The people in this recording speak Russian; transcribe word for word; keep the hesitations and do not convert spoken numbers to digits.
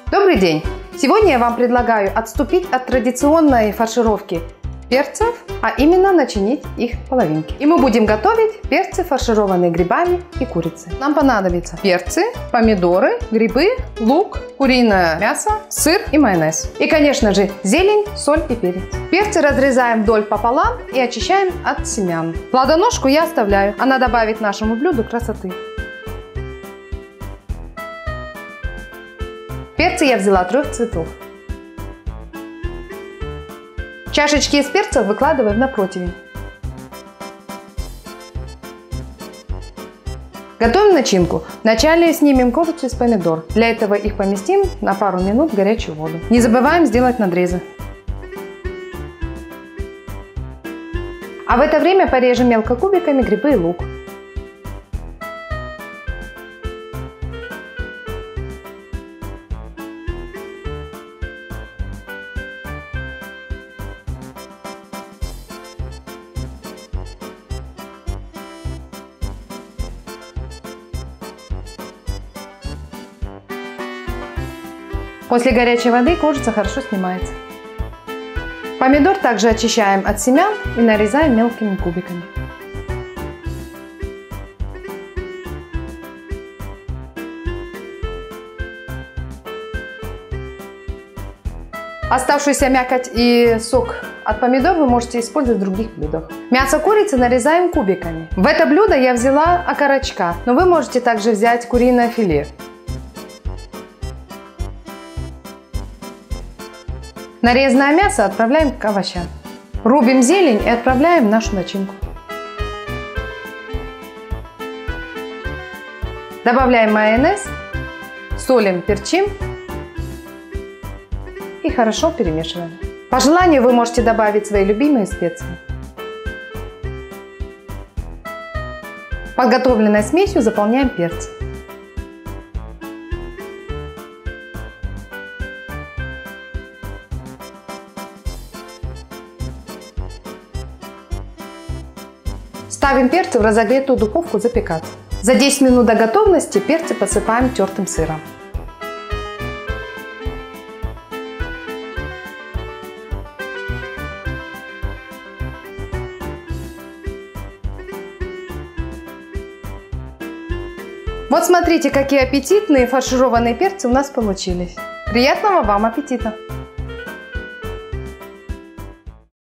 Добрый день! Сегодня я вам предлагаю отступить от традиционной фаршировки перцев, а именно начинить их половинки. И мы будем готовить перцы, фаршированные грибами и курицей. Нам понадобится перцы, помидоры, грибы, лук, куриное мясо, сыр и майонез. И, конечно же, зелень, соль и перец. Перцы разрезаем вдоль пополам и очищаем от семян. Плодоножку я оставляю, она добавит нашему блюду красоты. Перцы я взяла трех цветов. Чашечки из перцев выкладываем на противень. Готовим начинку. Вначале снимем кожицу из помидор. Для этого их поместим на пару минут в горячую воду. Не забываем сделать надрезы. А в это время порежем мелко кубиками грибы и лук. После горячей воды кожица хорошо снимается. Помидор также очищаем от семян и нарезаем мелкими кубиками. Оставшуюся мякоть и сок от помидор вы можете использовать в других блюдах. Мясо курицы нарезаем кубиками. В это блюдо я взяла окорочка, но вы можете также взять куриное филе. Нарезанное мясо отправляем к овощам. Рубим зелень и отправляем в нашу начинку. Добавляем майонез, солим, перчим и хорошо перемешиваем. По желанию вы можете добавить свои любимые специи. Подготовленной смесью заполняем перцы. Ставим перцы в разогретую духовку запекаться. За десять минут до готовности перцы посыпаем тертым сыром. Вот смотрите, какие аппетитные фаршированные перцы у нас получились. Приятного вам аппетита!